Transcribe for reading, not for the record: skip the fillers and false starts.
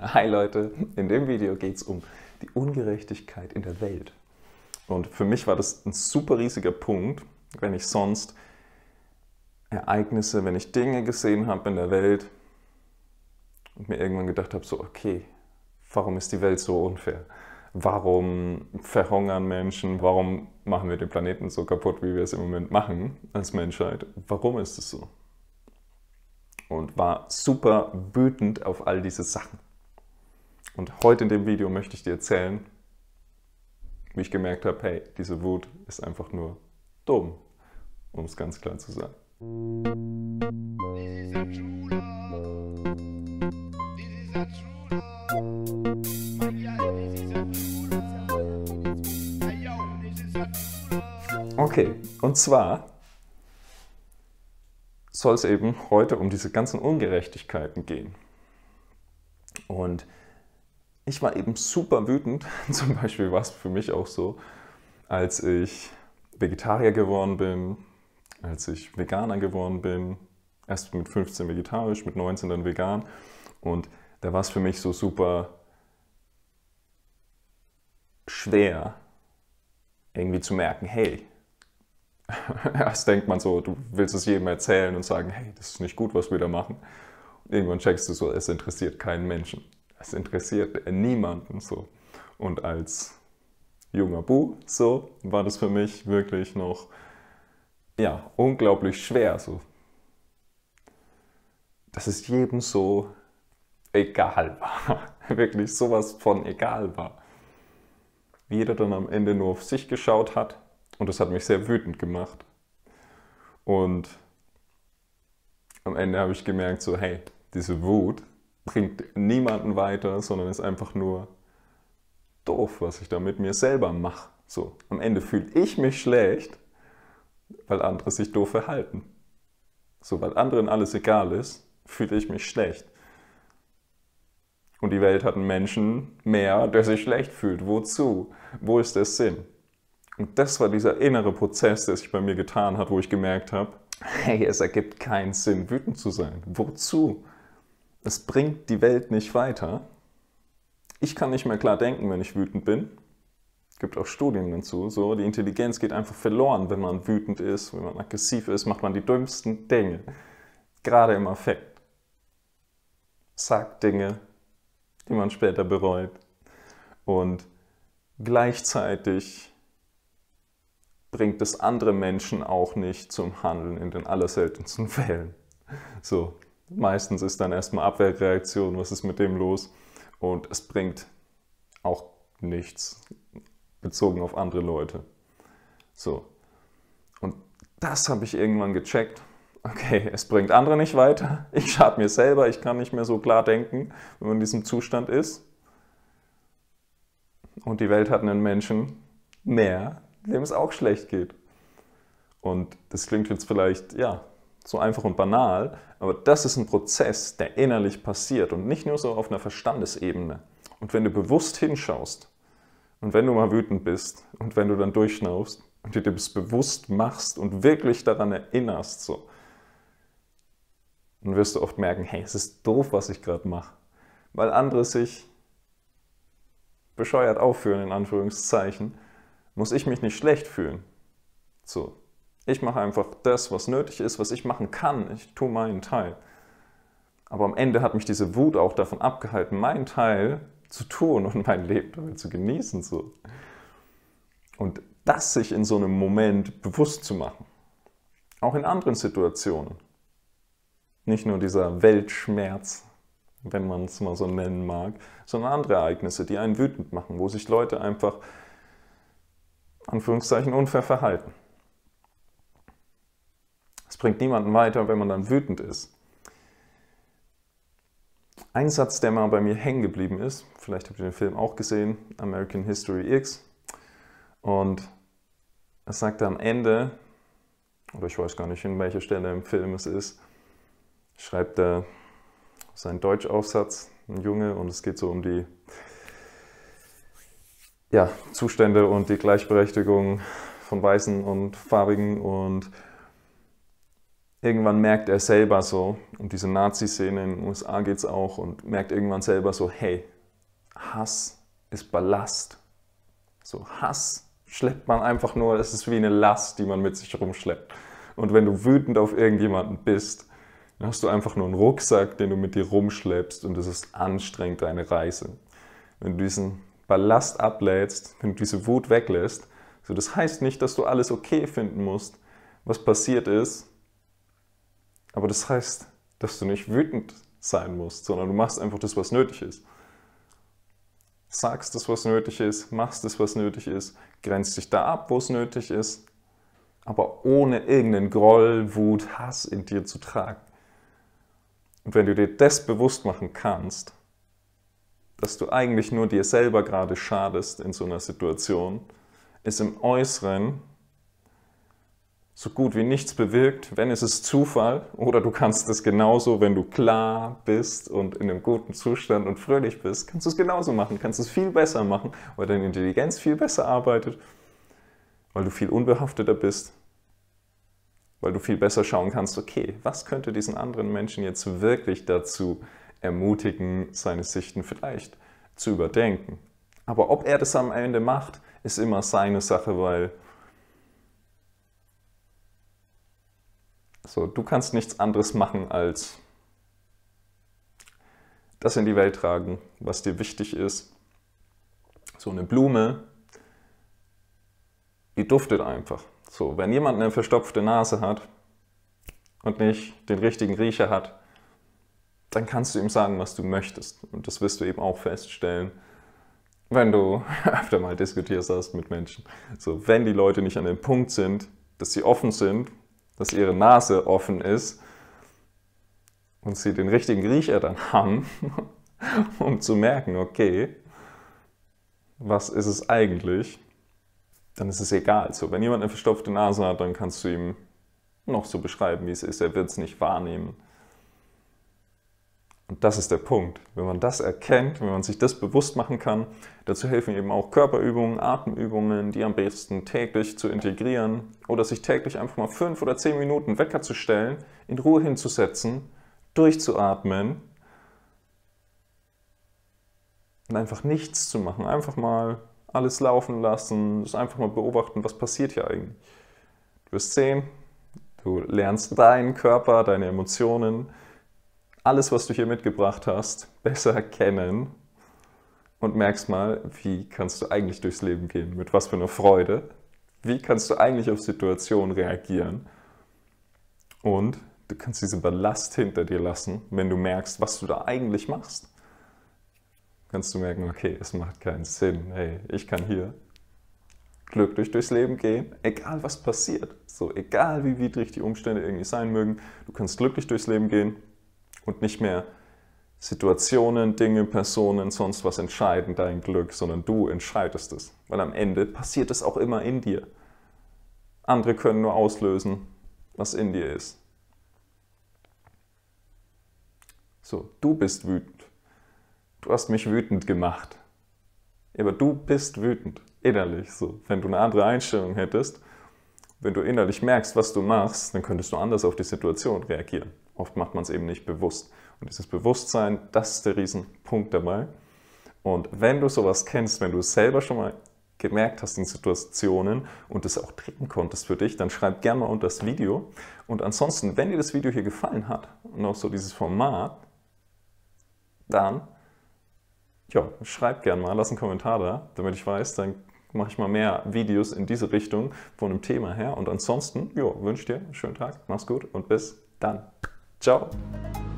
Hi Leute, in dem Video geht es um die Ungerechtigkeit in der Welt. Und für mich war das ein super riesiger Punkt, wenn ich sonst Ereignisse, wenn ich Dinge gesehen habe in der Welt und mir irgendwann gedacht habe, so okay, warum ist die Welt so unfair? Warum verhungern Menschen? Warum machen wir den Planeten so kaputt, wie wir es im Moment machen als Menschheit? Warum ist es so? Und war super wütend auf all diese Sachen. Und heute in dem Video möchte ich dir erzählen, wie ich gemerkt habe, hey, diese Wut ist einfach nur dumm, um es ganz klar zu sagen. Okay, und zwar soll es eben heute um diese ganzen Ungerechtigkeiten gehen. Und ich war eben super wütend, zum Beispiel war es für mich auch so, als ich Vegetarier geworden bin, als ich Veganer geworden bin, erst mit 15 vegetarisch, mit 19 dann vegan, und da war es für mich so super schwer, irgendwie zu merken, hey, erst denkt man so, du willst es jedem erzählen und sagen, hey, das ist nicht gut, was wir da machen. Und irgendwann checkst du so, es interessiert keinen Menschen. Es interessiert niemanden so. Und als junger Bu so war das für mich wirklich noch ja, unglaublich schwer. So. Dass es jedem so egal war. Wirklich sowas von egal war. Wie jeder dann am Ende nur auf sich geschaut hat. Und das hat mich sehr wütend gemacht. Und am Ende habe ich gemerkt, so hey, diese Wut bringt niemanden weiter, sondern ist einfach nur doof, was ich da mit mir selber mache. So, am Ende fühle ich mich schlecht, weil andere sich doof verhalten. So, weil anderen alles egal ist, fühle ich mich schlecht. Und die Welt hat einen Menschen mehr, der sich schlecht fühlt. Wozu? Wo ist der Sinn? Und das war dieser innere Prozess, der sich bei mir getan hat, wo ich gemerkt habe, hey, es ergibt keinen Sinn, wütend zu sein. Wozu? Es bringt die Welt nicht weiter. Ich kann nicht mehr klar denken, wenn ich wütend bin. Es gibt auch Studien dazu. So, die Intelligenz geht einfach verloren, wenn man wütend ist, wenn man aggressiv ist, macht man die dümmsten Dinge. Gerade im Affekt. Sagt Dinge, die man später bereut. Und gleichzeitig bringt es andere Menschen auch nicht zum Handeln in den allerseltensten Fällen. So, meistens ist dann erstmal Abwehrreaktion, was ist mit dem los? Und es bringt auch nichts, bezogen auf andere Leute. So, und das habe ich irgendwann gecheckt. Okay, es bringt andere nicht weiter, ich schade mir selber, ich kann nicht mehr so klar denken, wenn man in diesem Zustand ist. Und die Welt hat einen Menschen mehr, dem es auch schlecht geht. Und das klingt jetzt vielleicht, ja, so einfach und banal, aber das ist ein Prozess, der innerlich passiert und nicht nur so auf einer Verstandesebene. Und wenn du bewusst hinschaust und wenn du mal wütend bist und wenn du dann durchschnaufst und dir das bewusst machst und wirklich daran erinnerst, so, dann wirst du oft merken, hey, es ist doof, was ich gerade mache, weil andere sich bescheuert aufführen, in Anführungszeichen, muss ich mich nicht schlecht fühlen. So. Ich mache einfach das, was nötig ist, was ich machen kann. Ich tue meinen Teil. Aber am Ende hat mich diese Wut auch davon abgehalten, meinen Teil zu tun und mein Leben damit zu genießen. So. Und das sich in so einem Moment bewusst zu machen. Auch in anderen Situationen. Nicht nur dieser Weltschmerz, wenn man es mal so nennen mag, sondern andere Ereignisse, die einen wütend machen, wo sich Leute einfach, Anführungszeichen, unfair verhalten. Es bringt niemanden weiter, wenn man dann wütend ist. Ein Satz, der mal bei mir hängen geblieben ist, vielleicht habt ihr den Film auch gesehen, American History X, und es sagt am Ende, oder ich weiß gar nicht, in welcher Stelle im Film es ist, schreibt er seinen Deutschaufsatz, ein Junge, und es geht so um die Zustände und die Gleichberechtigung von Weißen und Farbigen, und irgendwann merkt er selber so, um diese Nazi-Szene in den USA geht es auch, und merkt irgendwann selber so, hey, Hass ist Ballast. So, Hass schleppt man einfach nur, es ist wie eine Last, die man mit sich rumschleppt. Und wenn du wütend auf irgendjemanden bist, dann hast du einfach nur einen Rucksack, den du mit dir rumschleppst, und es ist anstrengend, deine Reise. Wenn du diesen Ballast ablädst, wenn du diese Wut weglässt, so, das heißt nicht, dass du alles okay finden musst, was passiert ist, aber das heißt, dass du nicht wütend sein musst, sondern du machst einfach das, was nötig ist. Sagst das, was nötig ist, machst das, was nötig ist, grenzt dich da ab, wo es nötig ist, aber ohne irgendeinen Groll, Wut, Hass in dir zu tragen. Und wenn du dir das bewusst machen kannst, dass du eigentlich nur dir selber gerade schadest in so einer Situation, ist im Äußeren so gut wie nichts bewirkt, wenn es ist Zufall, oder du kannst es genauso, wenn du klar bist und in einem guten Zustand und fröhlich bist, kannst du es genauso machen, kannst es viel besser machen, weil deine Intelligenz viel besser arbeitet, weil du viel unbehafteter bist, weil du viel besser schauen kannst, okay, was könnte diesen anderen Menschen jetzt wirklich dazu ermutigen, seine Sichten vielleicht zu überdenken. Aber ob er das am Ende macht, ist immer seine Sache, weil so, du kannst nichts anderes machen, als das in die Welt tragen, was dir wichtig ist. So eine Blume, die duftet einfach. So, wenn jemand eine verstopfte Nase hat und nicht den richtigen Riecher hat, dann kannst du ihm sagen, was du möchtest. Und das wirst du eben auch feststellen, wenn du öfter mal diskutierst hast mit Menschen. So, wenn die Leute nicht an dem Punkt sind, dass sie offen sind, dass ihre Nase offen ist und sie den richtigen Riecher dann haben, um zu merken, okay, was ist es eigentlich, dann ist es egal. So, wenn jemand eine verstopfte Nase hat, dann kannst du ihm noch so beschreiben, wie es ist. Er wird es nicht wahrnehmen. Und das ist der Punkt. Wenn man das erkennt, wenn man sich das bewusst machen kann, dazu helfen eben auch Körperübungen, Atemübungen, die am besten täglich zu integrieren oder sich täglich einfach mal 5 oder 10 Minuten Wecker zu stellen, in Ruhe hinzusetzen, durchzuatmen und einfach nichts zu machen. Einfach mal alles laufen lassen, das einfach mal beobachten, was passiert hier eigentlich. Du wirst sehen, du lernst deinen Körper, deine Emotionen, alles, was du hier mitgebracht hast, besser kennen und merkst mal, wie kannst du eigentlich durchs Leben gehen, mit was für einer Freude, wie kannst du eigentlich auf Situationen reagieren, und du kannst diesen Ballast hinter dir lassen, wenn du merkst, was du da eigentlich machst. Kannst du merken, okay, es macht keinen Sinn, hey, ich kann hier glücklich durchs Leben gehen, egal was passiert, so egal wie widrig die Umstände irgendwie sein mögen, du kannst glücklich durchs Leben gehen und nicht mehr Situationen, Dinge, Personen, sonst was entscheiden dein Glück, sondern du entscheidest es. Weil am Ende passiert es auch immer in dir. Andere können nur auslösen, was in dir ist. So, du bist wütend. Du hast mich wütend gemacht. Aber du bist wütend, innerlich. So, wenn du eine andere Einstellung hättest, wenn du innerlich merkst, was du machst, dann könntest du anders auf die Situation reagieren. Oft macht man es eben nicht bewusst. Und dieses Bewusstsein, das ist der Riesenpunkt dabei. Und wenn du sowas kennst, wenn du es selber schon mal gemerkt hast in Situationen und es auch triggern konntest für dich, dann schreib gerne mal unter das Video. Und ansonsten, wenn dir das Video hier gefallen hat und auch so dieses Format, dann ja, schreib gerne mal, lass einen Kommentar da, damit ich weiß, dann mache ich mal mehr Videos in diese Richtung von dem Thema her. Und ansonsten, ja, wünsche dir einen schönen Tag, mach's gut und bis dann. Ciao!